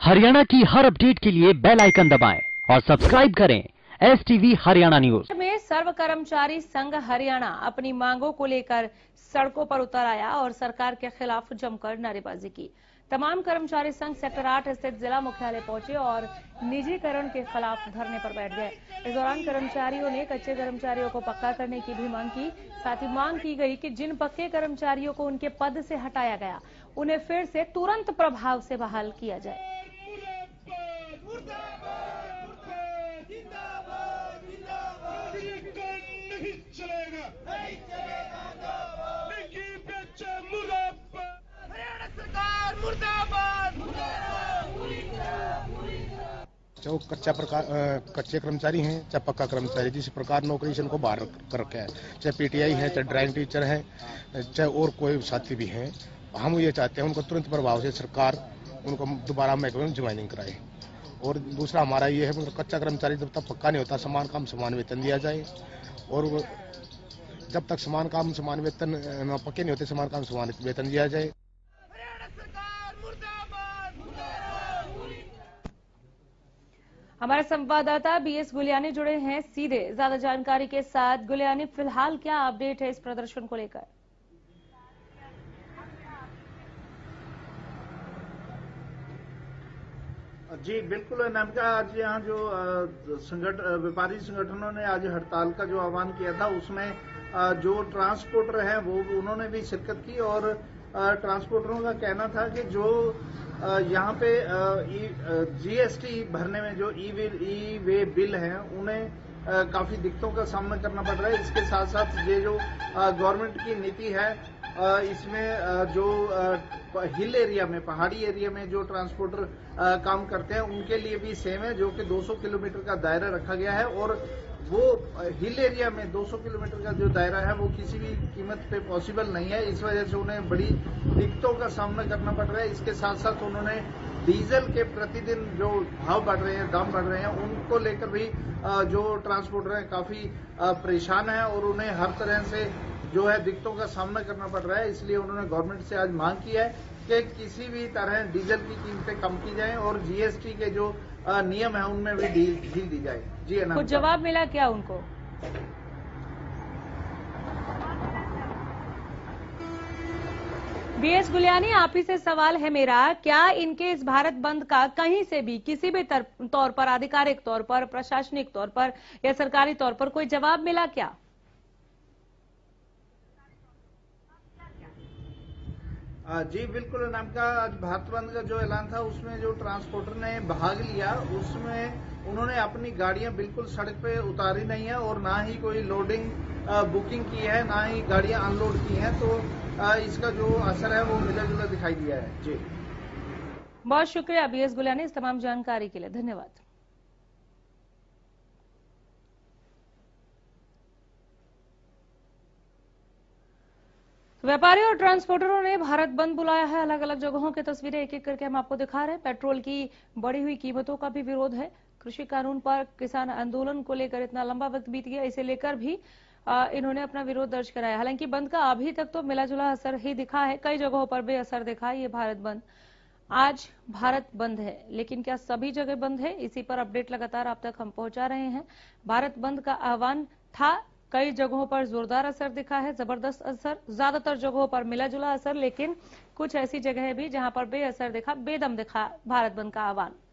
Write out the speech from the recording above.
हरियाणा की हर अपडेट के लिए बेल आइकन दबाएं और सब्सक्राइब करें STV हरियाणा न्यूज। में सर्व कर्मचारी संघ हरियाणा अपनी मांगों को लेकर सड़कों पर उतर आया और सरकार के खिलाफ जमकर नारेबाजी की। तमाम कर्मचारी संघ सेक्टर 8 स्थित जिला मुख्यालय पहुंचे और निजीकरण के खिलाफ धरने पर बैठ गए। इस दौरान कर्मचारियों ने कच्चे कर्मचारियों को पक्का करने की भी मांग की। साथ ही मांग की गई कि जिन पक्के कर्मचारियों को उनके पद से हटाया गया उन्हें फिर से तुरंत प्रभाव से बहाल किया जाए। चाहे वो कच्चे कर्मचारी हैं चाहे पक्का कर्मचारी, जिस प्रकार नौकरी से उनको बाहर कर रखा है, चाहे PTI है, चाहे ड्राइंग टीचर है, चाहे और कोई साथी भी हैं। हम ये चाहते हैं उनको तुरंत प्रभाव से सरकार उनको दोबारा महकमे में ज्वाइनिंग कराए। और दूसरा हमारा ये है कच्चा कर्मचारी जब तक पक्का नहीं होता समान काम समान वेतन दिया जाए, और जब तक समान काम समान वेतन पक्के नहीं होते समान काम समान वेतन दिया जाए। हमारे संवाददाता BS गुलियानी जुड़े हैं सीधे ज्यादा जानकारी के साथ। गुलियानी, फिलहाल क्या अपडेट है इस प्रदर्शन को लेकर? जी बिल्कुल नामिका, आज यहाँ जो व्यापारी संगठनों ने आज हड़ताल का जो आह्वान किया था उसमें जो ट्रांसपोर्टर हैं वो उन्होंने भी शिरकत की। और ट्रांसपोर्टरों का कहना था कि जो यहाँ पे GST भरने में जो ई वे बिल हैं उन्हें काफी दिक्कतों का सामना करना पड़ रहा है। इसके साथ साथ ये जो गवर्नमेंट की नीति है इसमें जो हिल एरिया में, पहाड़ी एरिया में जो ट्रांसपोर्टर काम करते हैं उनके लिए भी सेम है, जो कि 200 किलोमीटर का दायरा रखा गया है। और वो हिल एरिया में 200 किलोमीटर का जो दायरा है वो किसी भी कीमत पे पॉसिबल नहीं है। इस वजह से उन्हें बड़ी दिक्कतों का सामना करना पड़ रहा है। इसके साथ साथ उन्होंने डीजल के प्रतिदिन जो भाव बढ़ रहे हैं, दाम बढ़ रहे हैं, उनको लेकर भी जो ट्रांसपोर्टर हैं काफी परेशान है और उन्हें हर तरह से जो है दिक्कतों का सामना करना पड़ रहा है। इसलिए उन्होंने गवर्नमेंट से आज मांग की है कि किसी भी तरह डीजल की कीमतें कम की जाएं और GST के जो नियम है उनमें भी ढील दी जाए। जी कुछ जवाब मिला क्या उनको? BS गुलियानी, आप ही से सवाल है मेरा, क्या इनके इस भारत बंद का कहीं से भी किसी भी तौर पर, आधिकारिक तौर पर, प्रशासनिक तौर पर या सरकारी तौर पर कोई जवाब मिला क्या? जी बिल्कुल नामिका, आज भारत बंद का जो ऐलान था उसमें जो ट्रांसपोर्टर ने भाग लिया उसमें उन्होंने अपनी गाड़ियां बिल्कुल सड़क पे उतारी नहीं है और ना ही कोई लोडिंग बुकिंग की है, ना ही गाड़ियां अनलोड की हैं। तो इसका जो असर है वो मिला जुला दिखाई दिया है। जी बहुत शुक्रिया BS गुलियानी इस तमाम जानकारी के लिए, धन्यवाद। व्यापारियों और ट्रांसपोर्टरों ने भारत बंद बुलाया है। अलग अलग जगहों की तस्वीरें एक एक करके हम आपको दिखा रहे हैं। पेट्रोल की बढ़ी हुई कीमतों का भी विरोध है। कृषि कानून पर किसान आंदोलन को लेकर इतना लंबा वक्त बीत गया, इसे लेकर भी इन्होंने अपना विरोध दर्ज कराया। हालांकि बंद का अभी तक तो मिला जुला असर ही दिखा है, कई जगहों पर बेअसर दिखा ये भारत बंद। आज भारत बंद है, लेकिन क्या सभी जगह बंद है? इसी पर अपडेट लगातार आप तक हम पहुंचा रहे हैं। भारत बंद का आह्वान था, कई जगहों पर जोरदार असर दिखा है, जबरदस्त असर, ज्यादातर जगहों पर मिला जुला असर, लेकिन कुछ ऐसी जगह भी जहां पर बेअसर दिखा, बेदम दिखा भारत बंद का आह्वान।